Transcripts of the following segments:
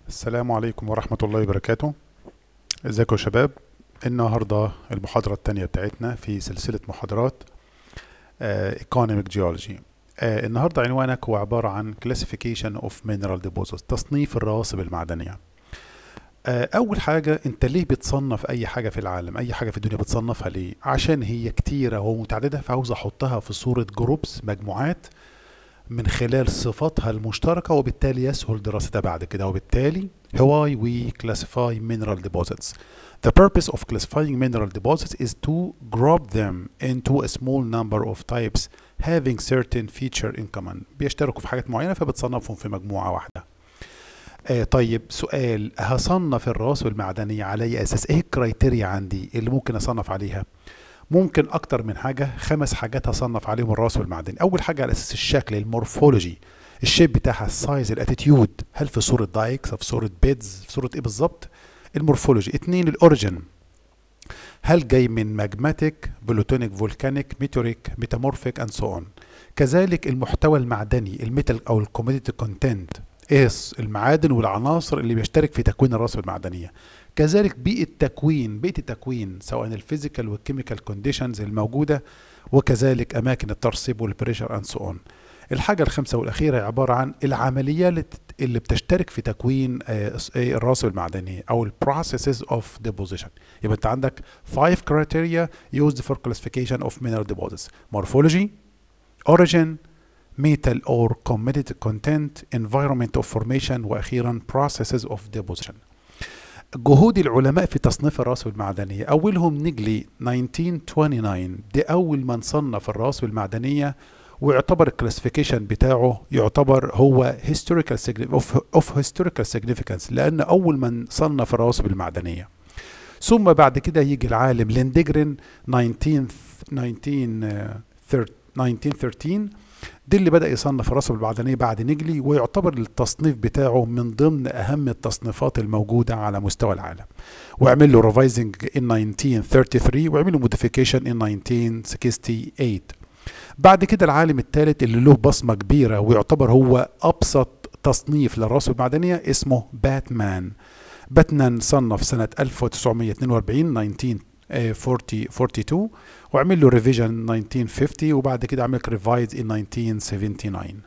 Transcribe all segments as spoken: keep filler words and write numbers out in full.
السلام عليكم ورحمة الله وبركاته. ازيكم يا شباب؟ النهاردة المحاضرة التانية بتاعتنا في سلسلة محاضرات آه Economic Geology. آه النهاردة عنوانك هو عبارة عن Classification of Mineral Deposits، تصنيف الرواسب المعدنية. آه أول حاجة، أنت ليه بتصنف أي حاجة في العالم؟ أي حاجة في الدنيا بتصنفها ليه؟ عشان هي كتيرة ومتعددة، فعاوز أحطها في صورة جروبس، مجموعات، من خلال صفاتها المشتركة، وبالتالي يسهل دراستها بعد كده. وبالتالي why we classify mineral deposits. The purpose of classifying mineral deposits is to group them into a small number of types having certain feature in common. بيشتركوا في حاجات معينة فبتصنفهم في مجموعة واحدة. آه طيب، سؤال: هصنف الرواسب المعدنية على أي أساس؟ إيه الكرايتيريا عندي اللي ممكن أصنف عليها؟ ممكن اكتر من حاجه، خمس حاجات هصنف عليهم الرواسب المعدني. اول حاجه على اساس الشكل، المورفولوجي، الشيب بتاعها، السايز، الاتيتيود، هل في صوره دايكس او في صوره بيدز، في صوره ايه بالظبط؟ المورفولوجي. اتنين، الاوريجن، هل جاي من ماجماتيك، بلوتونيك، فولكانيك، ميتوريك، ميتامورفيك اند سو اون. كذلك المحتوى المعدني، الميتال او الكوموديتي كونتنت، ايه المعادن والعناصر اللي بيشترك في تكوين الرواسب المعدنيه. كذلك بيئة التكوين، بيئة التكوين سواء الفيزيكال والكيميكال كونديشنز الموجودة، وكذلك أماكن الترسيب والبريشر أند سو أون. الحاجة الخامسة والأخيرة عبارة عن العمليات اللي بتشترك في تكوين الرواسب المعدنية أو ال processes of deposition. يبقى أنت عندك five criteria used for classification of mineral deposits: morphology, origin, metal or commodity content, environment of formation، وأخيرا processes of deposition. جهود العلماء في تصنيف الرواسب المعدنية، أولهم نيجلي ألف وتسعمائة وتسعة وعشرين، دي أول من صنف الرواسب المعدنية، ويعتبر الكلاسيفيكيشن بتاعه يعتبر هو historical of, of historical significance، لأن أول من صنف الرواسب المعدنية. ثم بعد كده يجي العالم ليندجرين ألف وتسعمائة وثلاثة عشر، دي اللي بدأ يصنف الرواسب المعدنية بعد نيجلي، ويعتبر التصنيف بتاعه من ضمن أهم التصنيفات الموجودة على مستوى العالم. وعمل له ريفايزنج in ألف وتسعمائة وثلاثة وثلاثين، وعمل له موديفيكيشن in ألف وتسعمائة وستة وستين. بعد كده العالم الثالث اللي له بصمة كبيرة ويعتبر هو أبسط تصنيف للرواسب المعدنية اسمه باتمان. باتمان صنف سنة ألف وتسعمائة واثنين وأربعين ألف وتسعمائة واثنين وأربعين، وعمل له ريفيجن ألف وتسعمائة وخمسين، وبعد كده عمل ريفايز ان ألف وتسعمائة وسبعة وسبعين.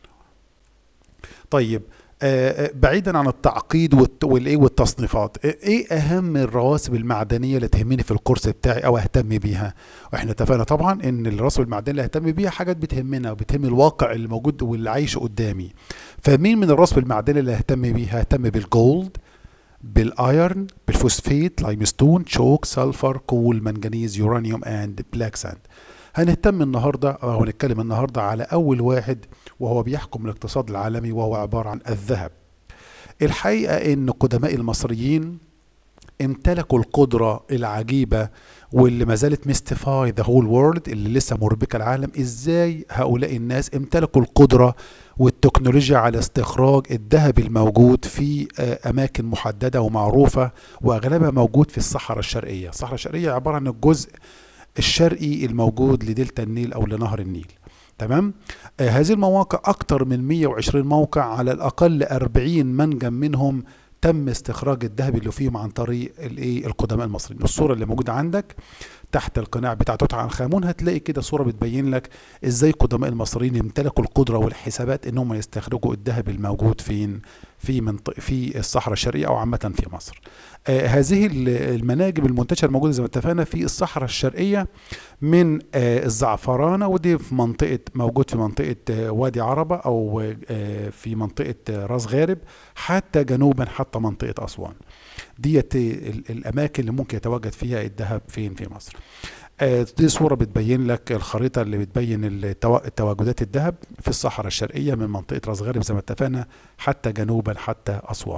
طيب، آه بعيدا عن التعقيد والايه والتصنيفات، ايه اهم الرواسب المعدنيه اللي تهمني في الكورس بتاعي او اهتم بيها؟ واحنا اتفقنا طبعا ان الرواسب المعدنيه اللي اهتم بيها حاجات بتهمنا وبتهم الواقع اللي موجود واللي عايشه قدامي. فمين من الرواسب المعدنيه اللي اهتم بيها؟ اهتم بالجولد، بالايرن، بالفوسفيت، لايمستون، شوك، سلفر، كول، منجنيز، يورانيوم اند بلاك ساند. هنهتم النهارده او هنتكلم النهارده على اول واحد وهو بيحكم الاقتصاد العالمي، وهو عباره عن الذهب. الحقيقه ان قدماء المصريين امتلكوا القدره العجيبه واللي ما زالت ميستيفاي ذا هول وورلد، اللي لسه مربكه العالم، ازاي هؤلاء الناس امتلكوا القدره والتكنولوجيا على استخراج الذهب الموجود في اماكن محدده ومعروفه، واغلبها موجود في الصحراء الشرقيه. الصحراء الشرقيه عباره عن الجزء الشرقي الموجود لدلتا النيل او لنهر النيل. تمام. آه هذه المواقع اكثر من مئة وعشرين موقع، على الاقل أربعين منجم منهم تم استخراج الذهب اللي فيهم عن طريق الايه القدماء المصريين. الصوره اللي موجوده عندك تحت القناع بتاع توت عنخ امون هتلاقي كده صوره بتبين لك ازاي قدماء المصريين امتلكوا القدره والحسابات ان هم يستخرجوا الذهب الموجود فين في منطقه في الصحراء الشرقيه او عامه في مصر. آه هذه المناجم المنتشره الموجوده زي ما اتفقنا في الصحراء الشرقيه، من آه الزعفرانه، ودي في منطقه موجود في منطقه آه وادي عربه، او آه في منطقه آه راس غارب، حتى جنوبا حتى منطقه اسوان. ديت الاماكن اللي ممكن يتواجد فيها الذهب فين في مصر. آه دي صوره بتبين لك الخريطه اللي بتبين التواجدات الذهب في الصحراء الشرقيه من منطقه راس غارب زي ما اتفقنا حتى جنوبا حتى اسوان.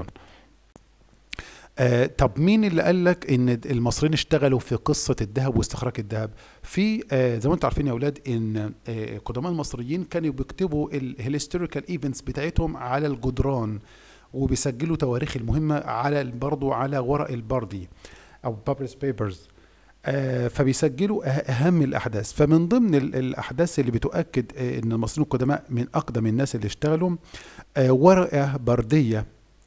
آه طب مين اللي قال لك ان المصريين اشتغلوا في قصه الذهب واستخراج الذهب؟ في آه زي ما انتم عارفين يا اولاد ان آه قدماء المصريين كانوا بيكتبوا الهيستوريكال ايفنتس بتاعتهم على الجدران، وبيسجلوا تواريخ المهمه على برضه على ورق البردي او بابرس بيبرز. آه فبيسجلوا اهم الاحداث. فمن ضمن الاحداث اللي بتؤكد آه ان المصريين القدماء من اقدم الناس اللي اشتغلوا، آه ورقه برديه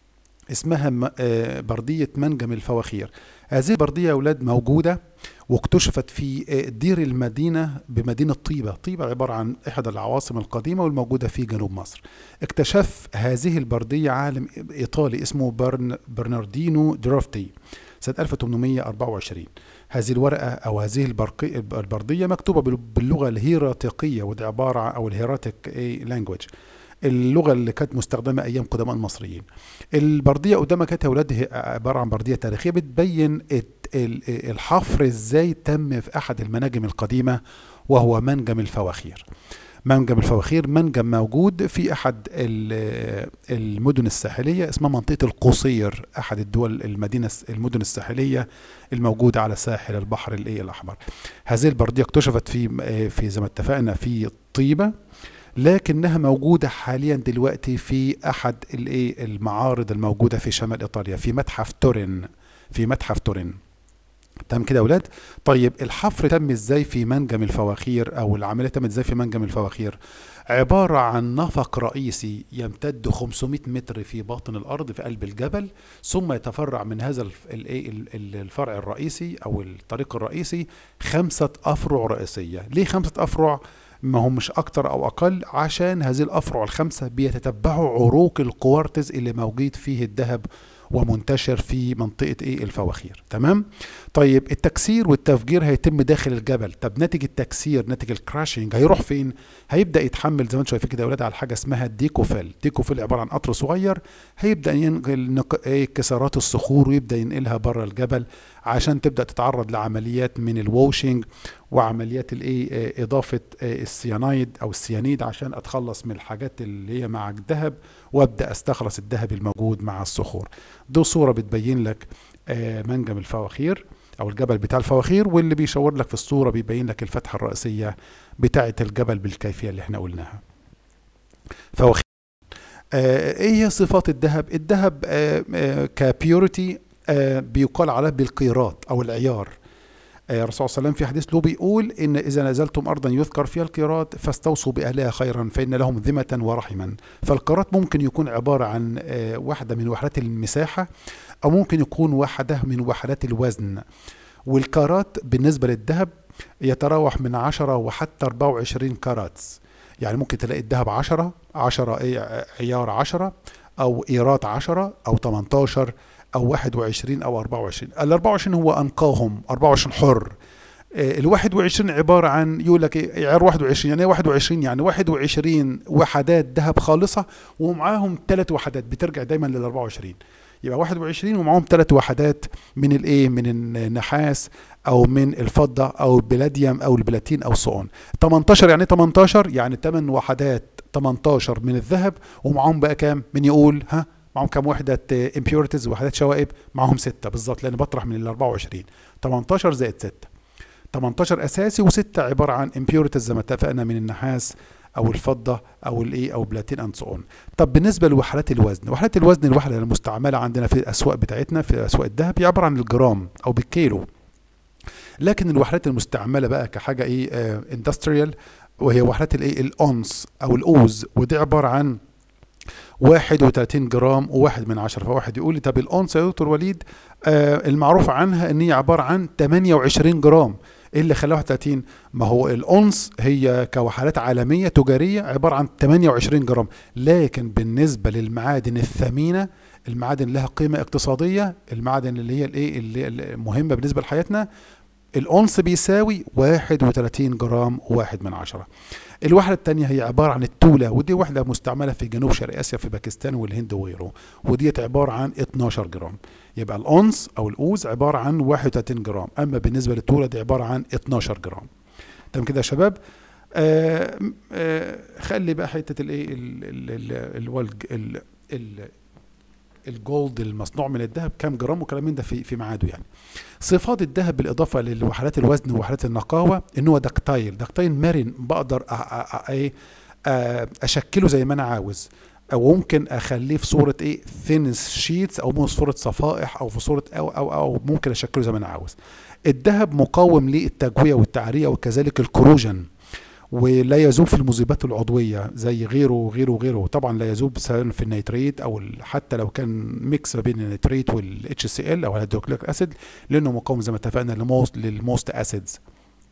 اسمها م- آه، بردية منجم الفواخير. هذه البردية يا أولاد موجودة واكتشفت في آه، دير المدينة بمدينة طيبة. طيبة عبارة عن إحدى العواصم القديمة والموجودة في جنوب مصر. اكتشف هذه البردية عالم إيطالي اسمه برن برناردينو دروفتي سنة ألف وثمانمائة وأربعة وعشرين. هذه الورقة أو هذه البرقي- البردية مكتوبة بال- باللغة الهيراتيقية، ودي عبارة عن أو الهيراتيك لانجويج، اللغة اللي كانت مستخدمة أيام قدماء المصريين. البردية قدامك كانت يا أولاد هي عبارة عن بردية تاريخية بتبين الت- ال- الحفر إزاي تم في أحد المناجم القديمة، وهو منجم الفواخير. منجم الفواخير منجم موجود في أحد ال- المدن الساحلية، اسمها منطقة القصير، أحد الدول المدينة الس- المدن الساحلية الموجودة على ساحل البحر الإيه الأحمر. هذه البردية اكتشفت في في زي ما اتفقنا في طيبة، لكنها موجودة حاليا دلوقتي في أحد الايه المعارض الموجودة في شمال إيطاليا، في متحف تورين. في متحف تورين. تمام كده يا أولاد؟ طيب الحفر تم ازاي في منجم الفواخير، أو العملية تمت ازاي في منجم الفواخير؟ عبارة عن نفق رئيسي يمتد خمسمائة متر في باطن الأرض في قلب الجبل، ثم يتفرع من هذا الف- الايه ال- ال- الفرع الرئيسي أو الطريق الرئيسي خمسة أفرع رئيسية. ليه خمسة أفرع؟ ما هم مش اكتر او اقل، عشان هذه الافرع الخمسه بيتتبعوا عروق الكوارتز اللي موجود فيه الذهب ومنتشر في منطقه ايه الفواخير. تمام. طيب التكسير والتفجير هيتم داخل الجبل. طب ناتج التكسير، ناتج الكراشنج، هيروح فين؟ هيبدا يتحمل زي ما انتم شايفين كده يا اولاد على حاجه اسمها الديكوفيل. ديكوفيل عباره عن قطر صغير هيبدا ينقل نق- إيه كسرات الصخور ويبدا ينقلها بره الجبل عشان تبدا تتعرض لعمليات من الووشنج وعمليات الايه آه، اضافه آه، السيانايد او السيانيد عشان اتخلص من الحاجات اللي هي مع الذهب وابدا استخلص الذهب الموجود مع الصخور. دي صوره بتبين لك آه، منجم الفواخير او الجبل بتاع الفواخير، واللي بيشاور لك في الصوره بيبين لك الفتحه الرئيسيه بتاعه الجبل بالكيفيه اللي احنا قلناها. فواخير. آه، ايه هي صفات الذهب؟ الذهب آه، آه، كبيورتي آه، بيقال عليه بالقيراط او العيار. آه، الرسول صلى الله عليه وسلم في حديث له بيقول ان اذا نزلتم ارضا يذكر فيها القيراط فاستوصوا باهلها خيرا فان لهم ذمه ورحما. فالقيراط ممكن يكون عباره عن آه، واحده من وحدات المساحه، او ممكن يكون واحده من وحدات الوزن. والكارات بالنسبه للذهب يتراوح من عشرة وحتى أربعة وعشرين كاراتس. يعني ممكن تلاقي الذهب عشرة عشرة ايه عيار عشرة، او ايرات عشرة، او تمنتاشر، او واحد وعشرين، او أربعة وعشرين. ال أربعة وعشرين هو انقاهم، أربعة وعشرين حر. آه، ال واحد وعشرين عباره عن يقول لك إيه، عيار واحد وعشرين. يعني ايه واحد وعشرين؟ يعني واحد وعشرين وحدات ذهب خالصه ومعاهم ثلاث وحدات، بترجع دايما لل أربعة وعشرين. يبقى واحد وعشرين ومعاهم ثلاث وحدات من الايه من النحاس او من الفضه او البلاديوم او البلاتين او الصون. تمنتاشر يعني ايه تمنتاشر؟ يعني ثمانية وحدات تمنتاشر من الذهب، ومعاهم بقى كام؟ من يقول ها معاهم كام وحده امبيورتيز وحدات شوائب؟ معاهم ستة بالظبط، لان بطرح من ال أربعة وعشرين. تمنتاشر زائد ستة، تمنتاشر اساسي، وستة عباره عن امبيورتيز زي ما اتفقنا من النحاس او الفضه او الايه او بلاتين اند سو. طب بالنسبه لوحدات الوزن، وحدات الوزن الوحده المستعمله عندنا في الاسواق بتاعتنا في اسواق الذهب هي عباره عن الجرام او بالكيلو. لكن الوحدات المستعمله بقى كحاجه ايه اندستريال، وهي وحدات الايه الاونس او الاوز، ودي عباره عن واحد وثلاثين جرام وواحد من عشرة. فواحد يقول لي طب الاونس يا دكتور وليد آه المعروف عنها ان هي عباره عن ثمانية وعشرين جرام، ايه اللي خلاها واحد وثلاثين؟ ما هو الاونس هي كوحدات عالميه تجاريه عباره عن ثمانية وعشرين جرام. لكن بالنسبه للمعادن الثمينه، المعادن لها قيمه اقتصاديه، المعادن اللي هي الايه اللي المهمه بالنسبه لحياتنا، الأونس بيساوي واحد وثلاثين جرام وواحد من عشرة. الوحدة الثانية هي عبارة عن التولة، ودي وحدة مستعملة في جنوب شرق آسيا في باكستان والهند وغيره، ودي عبارة عن اتناشر جرام. يبقى الأونس أو الأوز عبارة عن واحد وثلاثين جرام، أما بالنسبة للتولة دي عبارة عن اتناشر جرام. تمام كده يا شباب؟ آه آه خلي بقى حتة الايه ال الجولد المصنوع من الذهب كام جرام وكلام من ده في في ميعاده. يعني صفات الذهب بالاضافه لوحدات الوزن ووحدات النقاوه ان هو دكتايل، دكتايل مرن، بقدر ايه اشكله زي ما انا عاوز، او ممكن اخليه في صوره ايه ثين شيتس، او في صوره صفائح، او في صوره او او او ممكن اشكله زي ما انا عاوز. الذهب مقاوم للتجويه والتعريه وكذلك الكروجن، ولا يذوب في المذيبات العضويه زي غيره وغيره وغيره. طبعا لا يذوب سواء في النيتريت او حتى لو كان ميكس ما بين النيتريت والاتش سي ال او الهيدروكليك اسيد، لانه مقاوم زي ما اتفقنا للموست للموست اسيدز.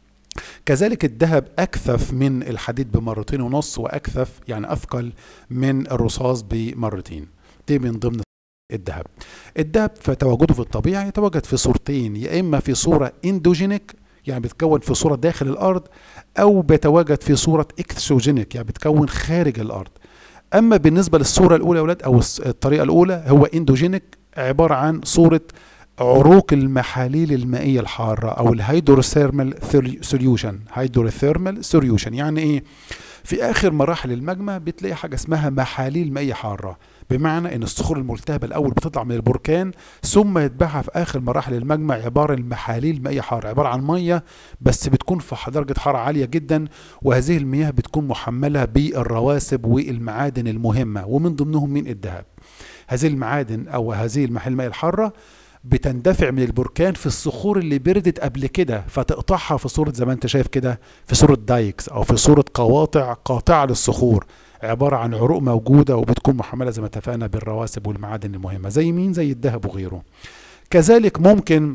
كذلك الذهب اكثف من الحديد بمرتين ونص، واكثف يعني اثقل من الرصاص بمرتين. دي من ضمن الذهب. الذهب فتواجده في الطبيعه يتواجد في صورتين، يا اما في صوره اندوجينيك يعني بيتكون في صوره داخل الارض، او بيتواجد في صوره اكسوجينيك يعني بيتكون خارج الارض. اما بالنسبه للصوره الاولى يا اولاد او الطريقه الاولى هو اندوجينيك، عباره عن صوره عروق المحاليل المائيه الحاره او الهيدروثيرمال سوليوشن. هيدروثيرمال سوليوشن يعني ايه؟ في اخر مراحل المجمع بتلاقي حاجه اسمها محاليل مائيه حاره، بمعنى ان الصخور الملتهبه الاول بتطلع من البركان ثم يتبعها في اخر مراحل المجمع عباره عن محاليل مائيه حاره، عباره عن ميه بس بتكون في درجه حراره عاليه جدا، وهذه المياه بتكون محمله بالرواسب والمعادن المهمه، ومن ضمنهم من الذهب. هذه المعادن او هذه المحاليل المائيه الحاره بتندفع من البركان في الصخور اللي بردت قبل كده، فتقطعها في صورة زي ما انت شايف كده في صورة دايكس او في صورة قواطع قاطعة للصخور، عبارة عن عروق موجودة وبتكون محملة زي ما اتفقنا بالرواسب والمعادن المهمة زي مين؟ زي الذهب وغيره. كذلك ممكن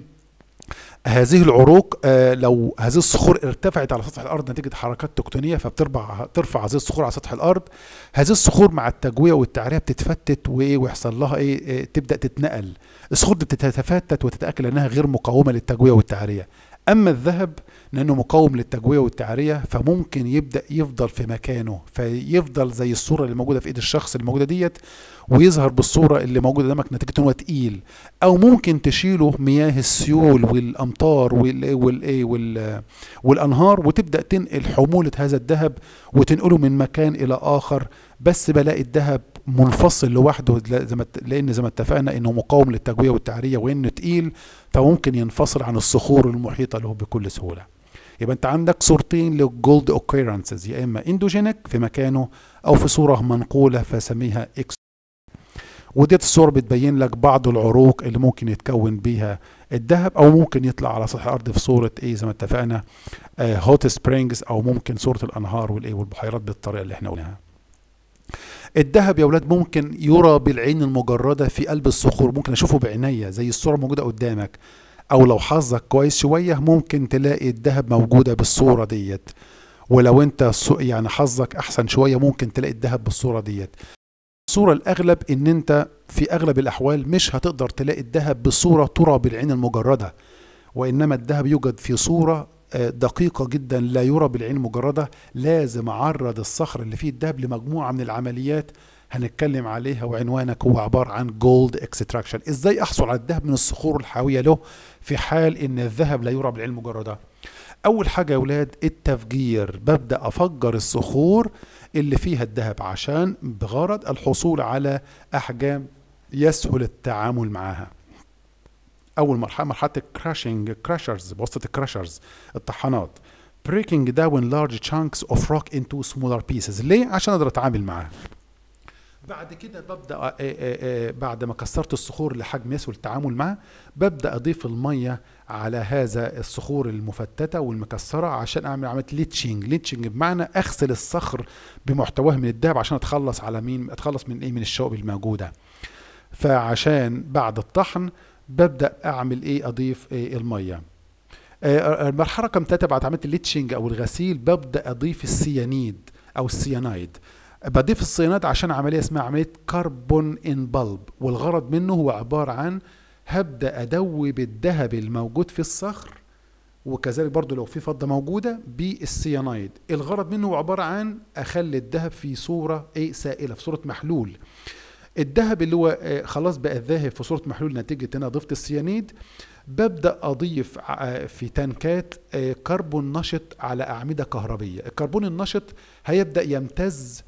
هذه العروق آه لو هذه الصخور ارتفعت على سطح الارض نتيجه حركات تكتونيه فبترفع ترفع هذه الصخور على سطح الارض، هذه الصخور مع التجويه والتعريه بتتفتت ويحصل لها ايه, إيه تبدا تتنقل. الصخور دي بتتفتت وتتاكد انها غير مقاومه للتجويه والتعريه. اما الذهب لانه مقاوم للتجويه والتعريه فممكن يبدا يفضل في مكانه، فيفضل زي الصوره اللي موجوده في ايد الشخص اللي موجوده ديت، ويظهر بالصوره اللي موجوده قدامك نتيجه ان هو تقيل. او ممكن تشيله مياه السيول والامطار وال وال وال والانهار وتبدا تنقل حموله هذا الذهب وتنقله من مكان الى اخر، بس بلاقي الذهب منفصل لوحده لان زي ما اتفقنا انه مقاوم للتجويه والتعريه وانه تقيل، فممكن ينفصل عن الصخور المحيطه له بكل سهوله. يبقى انت عندك صورتين للجولد اوكيرنسز، يا اما اندوجينيك في مكانه او في صوره منقوله فسميها اكس. وديت الصور بتبين لك بعض العروق اللي ممكن يتكون بيها الذهب، او ممكن يطلع على سطح الارض في صوره ايه زي ما اتفقنا هوت سبرينجز، او ممكن صوره الانهار والايه والبحيرات بالطريقه اللي احنا قلناها. الذهب يا اولاد ممكن يرى بالعين المجرده في قلب الصخور، ممكن اشوفه بعينيا زي الصوره موجوده قدامك، او لو حظك كويس شويه ممكن تلاقي الذهب موجوده بالصوره ديت، ولو انت يعني حظك احسن شويه ممكن تلاقي الذهب بالصوره ديت. الصوره الاغلب ان انت في اغلب الاحوال مش هتقدر تلاقي الذهب بصوره ترى بالعين المجرده، وانما الذهب يوجد في صوره دقيقة جدا لا يرى بالعين المجردة. لازم اعرض الصخر اللي فيه الذهب لمجموعة من العمليات هنتكلم عليها، وعنوانك هو عبارة عن جولد اكستراكشن. ازاي احصل على الذهب من الصخور الحاوية له في حال ان الذهب لا يرى بالعين المجردة؟ اول حاجة يا ولاد التفجير، ببدأ افجر الصخور اللي فيها الذهب عشان بغرض الحصول على احجام يسهل التعامل معها. اول مرحله مرحله الكراشنج كراشرز بواسطه الكراشرز الطحانات. breaking down large chunks of rock into smaller pieces. ليه؟ عشان اقدر اتعامل معاها. بعد كده ببدا آآ آآ بعد ما كسرت الصخور لحجم يسهل التعامل معها ببدا اضيف الميه على هذا الصخور المفتته والمكسره عشان اعمل عمليه ليتشنج. ليتشنج بمعنى اغسل الصخر بمحتواه من الذهب عشان اتخلص على مين؟ اتخلص من ايه؟ من الشوائب الموجوده. فعشان بعد الطحن ببدأ أعمل إيه؟ أضيف إيه؟ المية. آه المرحلة رقم ثلاثة بعد عملية الليتشنج أو الغسيل ببدأ أضيف السيانيد أو السيانايد. بضيف السيانايد عشان عملية اسمها عملية كربون إن بلب، والغرض منه هو عبارة عن هبدأ أدوب الذهب الموجود في الصخر، وكذلك برضو لو في فضة موجودة بالسيانايد. الغرض منه هو عبارة عن أخلي الذهب في صورة إيه؟ سائلة، في صورة محلول. الذهب اللي هو خلاص بقى ذاهب في صورة محلول نتيجة ان انا ضفت السيانيد، ببدأ اضيف في تنكات كربون نشط على اعمدة كهربية. الكربون النشط هيبدأ يمتز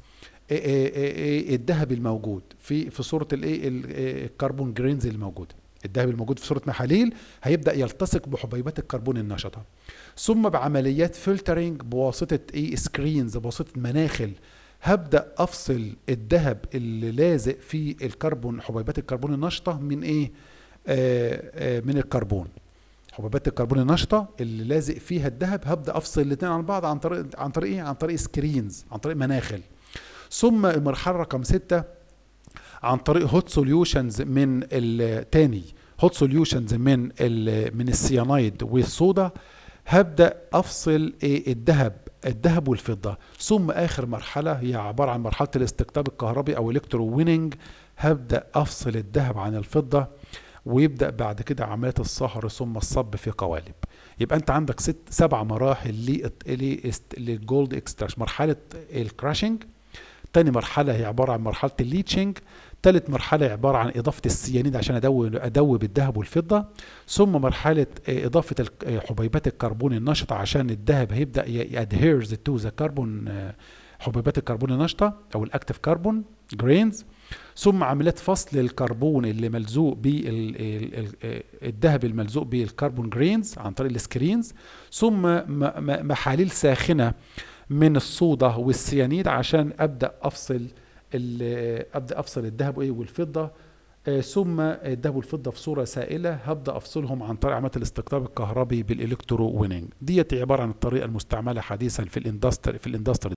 الذهب الموجود في في صورة الايه الكربون جرينز الموجودة. الذهب الموجود في صورة محاليل هيبدأ يلتصق بحبيبات الكربون النشطة، ثم بعمليات فلترنج بواسطة ايه سكرينز بواسطة مناخل هبدأ أفصل الذهب اللي لازق في الكربون حبيبات الكربون النشطة من إيه؟ آه آه من الكربون. حبيبات الكربون النشطه اللي لازق فيها الذهب هبدا افصل الاثنين عن بعض عن طريق عن طريق ايه؟ عن طريق سكرينز، عن طريق مناخل. ثم المرحله رقم ستة عن طريق هوت سوليوشنز من التاني هوت سوليوشنز من من السيانايد والصودا، هبدا افصل ايه؟ الذهب الذهب والفضه. ثم اخر مرحله هي عباره عن مرحله الاستقطاب الكهربي او الكترو ويننج، هبدا افصل الذهب عن الفضه، ويبدا بعد كده عمليات الصهر ثم الصب في قوالب. يبقى انت عندك ست سبع مراحل للجولد اكستراكشن. مرحله الكراشنج، تاني مرحله هي عباره عن مرحله الليتشنج، ثالث مرحله عباره عن اضافه السيانيد عشان ادوب ادوب الذهب والفضه، ثم مرحله اضافه حبيبات الكربون النشطه عشان الذهب هيبدا يادهيرز تو ذا كربون، حبيبات الكربون النشطه او الاكتيف كربون جرينز، ثم عمليات فصل الكربون اللي ملزوق بالذهب الملزوق بالكربون جرينز عن طريق السكرينز، ثم محاليل ساخنه من الصودا والسيانيد عشان ابدا افصل ابدا افصل الذهب ايه والفضه. آه ثم الذهب والفضه في صوره سائله هبدا افصلهم عن طريق عمليه الاستقطاب الكهربي بالالكترو ويننج. ديت عباره عن الطريقه المستعمله حديثا في الاندستري في الاندستري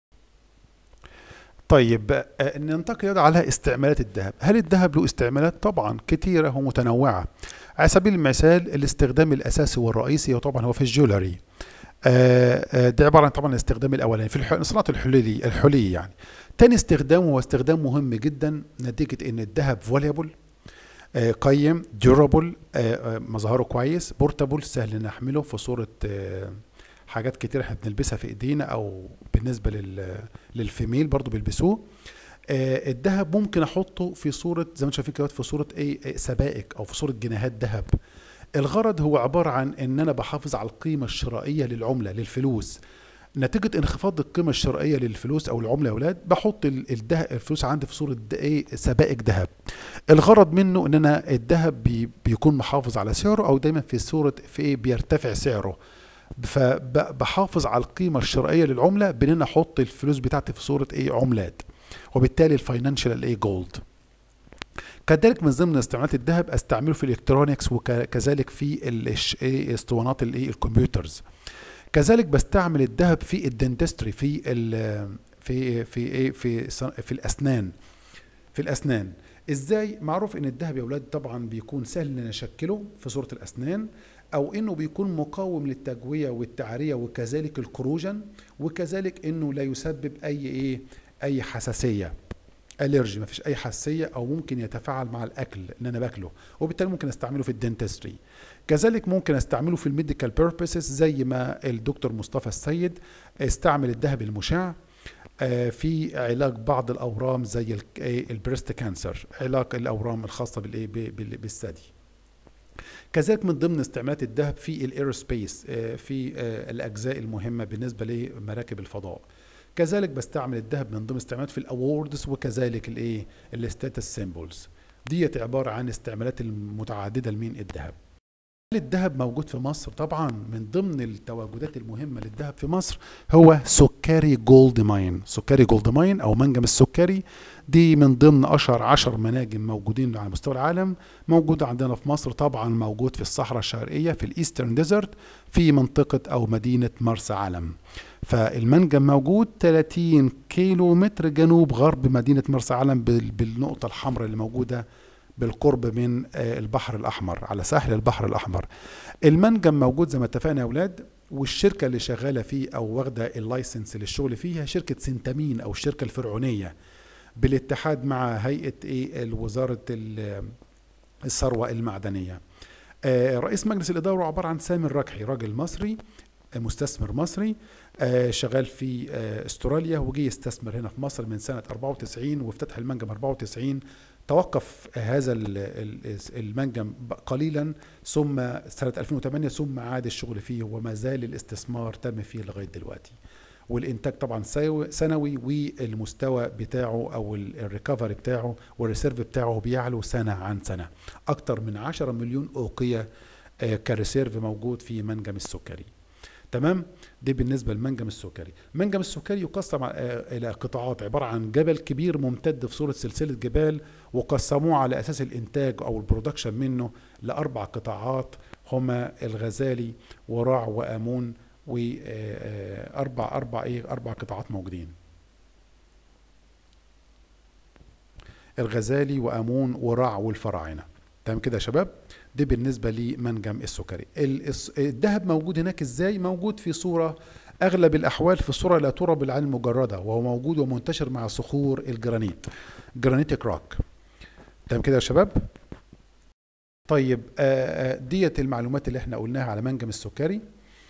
طيب آه ننتقل على استعمالات الذهب. هل الذهب له استعمالات؟ طبعا كثيره ومتنوعه. على سبيل المثال الاستخدام الاساسي والرئيسي طبعا هو في الجولري. آه ده عباره عن طبعا الاستخدام الاولاني في الصناعه الحلي الحلي يعني. تاني استخدام هو استخدام مهم جدا نتيجه ان الذهب فوليبل، آه قيم، ديورابل، آه مظهره كويس، بورتابل سهل نحمله في صوره آه حاجات كتير احنا بنلبسها في ايدينا او بالنسبه لل للفيميل برضو بيلبسوه. آه الذهب ممكن احطه في صوره زي ما انتم شايفين كده في صوره ايه؟ سبائك او في صوره جنيهات ذهب. الغرض هو عباره عن ان انا بحافظ على القيمه الشرائيه للعمله للفلوس. نتيجه انخفاض القيمه الشرائيه للفلوس او العمله يا اولاد بحط الذهب الفلوس عندي في صوره ايه؟ سبائك ذهب. الغرض منه ان انا الذهب بي بيكون محافظ على سعره او دايما في صوره في ايه؟ بيرتفع سعره. فبحافظ على القيمه الشرائيه للعمله بان انا احط الفلوس بتاعتي في صوره ايه؟ عملات. وبالتالي الفاينانشال ايه؟ جولد. كذلك من ضمن استعمالات الذهب استعمله في الالكترونيكس وكذلك في اسطوانات الايه؟ الكمبيوترز. كذلك بستعمل الذهب في الدنتستري في ال في في ايه؟ في في الاسنان. في الاسنان ازاي؟ معروف ان الذهب يا اولاد طبعا بيكون سهل ان نشكله في صوره الاسنان، او انه بيكون مقاوم للتجويه والتعريه وكذلك الكروجن، وكذلك انه لا يسبب اي ايه؟ اي حساسيه، الرجي، ما فيش اي حساسيه، او ممكن يتفاعل مع الاكل ان انا باكله، وبالتالي ممكن استعمله في الدنتستري. كذلك ممكن استعمله في الميديكال بيربسز زي ما الدكتور مصطفى السيد استعمل الذهب المشع في علاج بعض الاورام زي البريست كانسر، علاج الاورام الخاصه بالايه؟ بالثدي. كذلك من ضمن استعمالات الذهب في الايروسبيس في الاجزاء المهمه بالنسبه لمراكب الفضاء. كذلك بستعمل الذهب من ضمن استعمالات في الاووردز وكذلك الايه؟ الستاتس سيمبلز. ديت عباره عن استعمالات المتعدده لمين؟ الذهب. الذهب موجود في مصر طبعا. من ضمن التواجدات المهمه للذهب في مصر هو سكري جولد ماين. سكري جولد ماين او منجم السكري دي من ضمن اشهر عشر مناجم موجودين على مستوى العالم. موجود عندنا في مصر طبعا، موجود في الصحراء الشرقيه في الايسترن ديزرت في منطقه او مدينه مرسى علم. فالمنجم موجود ثلاثين كيلو متر جنوب غرب مدينه مرسى علم بالنقطه الحمراء اللي موجوده بالقرب من البحر الأحمر، على ساحل البحر الأحمر. المنجم موجود زي ما اتفقنا يا أولاد، والشركة اللي شغالة فيه أو واخدة اللايسنس للشغل فيها شركة سنتامين أو الشركة الفرعونية بالاتحاد مع هيئة إيه؟ وزارة الثروة المعدنية. رئيس مجلس الإدارة عبارة عن سامي الركحي، راجل مصري مستثمر مصري شغال في استراليا، وجي يستثمر هنا في مصر من سنة أربعة وتسعين وافتتح المنجم أربعة وتسعين. توقف هذا المنجم قليلا ثم سنة ألفين وثمانية ثم عاد الشغل فيه، وما زال الاستثمار تم فيه لغاية دلوقتي. والإنتاج طبعا سنوي، والمستوى بتاعه أو الريكفري بتاعه والريسيرف بتاعه بيعلو سنة عن سنة. أكتر من عشرة مليون أوقية كريسيرف موجود في منجم السكري. تمام؟ دي بالنسبه للمنجم السكري. منجم السكري يقسم الى قطاعات عباره عن جبل كبير ممتد في صوره سلسله جبال، وقسموه على اساس الانتاج او البرودكشن منه لاربع قطاعات هما الغزالي وراع وآمون وأربع أربع إيه أربع قطاعات موجودين. الغزالي وآمون وراع والفراعنة. تمام كده يا شباب؟ دي بالنسبة لمنجم السكري. الذهب موجود هناك ازاي؟ موجود في صورة أغلب الأحوال في الصورة لا ترى بالعين المجردة، وهو موجود ومنتشر مع صخور الجرانيت، جرانيتيك روك. تمام كده يا شباب؟ طيب آآ ديت المعلومات اللي احنا قلناها على منجم السكري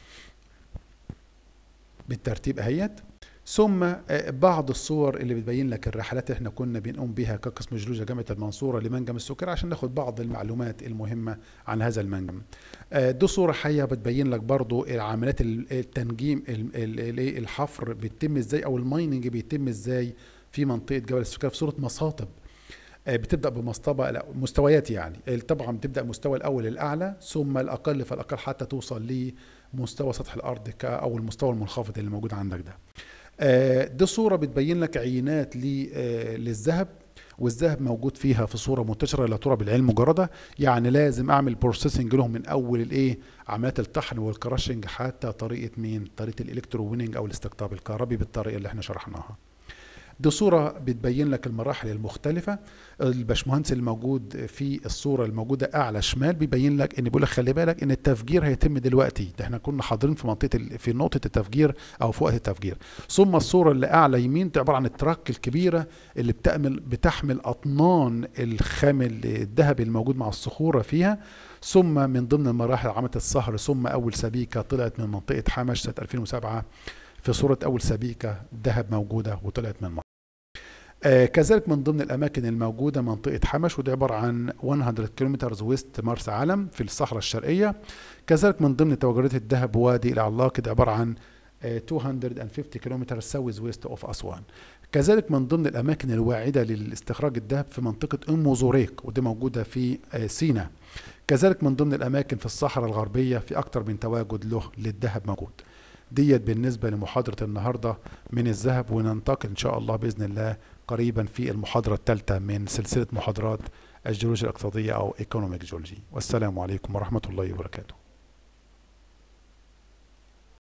بالترتيب اهيت. ثم بعض الصور اللي بتبين لك الرحلات اللي احنا كنا بنقوم بها كقسم جيولوجيا جامعة المنصورة لمنجم السكري عشان ناخد بعض المعلومات المهمة عن هذا المنجم. دي صورة حية بتبين لك برضو عمليات التنجيم، الحفر بيتم ازاي او المايننج بيتم ازاي في منطقة جبل السكري في صورة مصاطب. بتبدا بمصطبه، لا مستويات يعني، طبعا بتبدا المستوى الاول الاعلى ثم الاقل فالاقل حتى توصل لمستوى سطح الارض او المستوى المنخفض اللي موجود عندك ده. دي صوره بتبين لك عينات للذهب، والذهب موجود فيها في صوره منتشره لا ترى بالعين المجرده، يعني لازم اعمل بروسيسنج لهم من اول الايه عمليات الطحن والكراشنج حتى طريقه مين؟ طريقه الالكترو ويننج او الاستقطاب الكهربي بالطريقه اللي احنا شرحناها. دي صورة بتبين لك المراحل المختلفة. الباشمهندس الموجود في الصورة الموجودة أعلى شمال بيبين لك إن بيقول لك خلي بالك إن التفجير هيتم دلوقتي، ده إحنا كنا حاضرين في منطقة في نقطة التفجير أو في وقت التفجير. ثم الصورة اللي أعلى يمين عبارة عن التراك الكبيرة اللي بتعمل بتحمل أطنان الخام الذهبي الموجود مع الصخورة فيها. ثم من ضمن المراحل عملت الصهر، ثم أول سبيكة طلعت من منطقة حمش سنة ألفين وسبعة في صورة أول سبيكة ذهب موجودة وطلعت من مصر. آه كذلك من ضمن الأماكن الموجودة منطقة حمش، ودي عبارة عن مئة كيلومتر ويست مرسى علم في الصحراء الشرقية. كذلك من ضمن توجرات الذهب وادي العلاق، دي عبارة عن آه مئتين وخمسين كيلومتر ساوث ويست اوف أسوان. كذلك من ضمن الأماكن الواعدة لاستخراج الذهب في منطقة أم زوريق، ودي موجودة في آه سيناء. كذلك من ضمن الأماكن في الصحراء الغربية في أكثر من تواجد له للذهب موجود. ديت بالنسبة لمحاضرة النهاردة من الذهب، وننتقل إن شاء الله بإذن الله قريبا في المحاضرة الثالثة من سلسلة محاضرات الجيولوجيا الاقتصادية أو ايكونوميك جيولوجي. والسلام عليكم ورحمة الله وبركاته.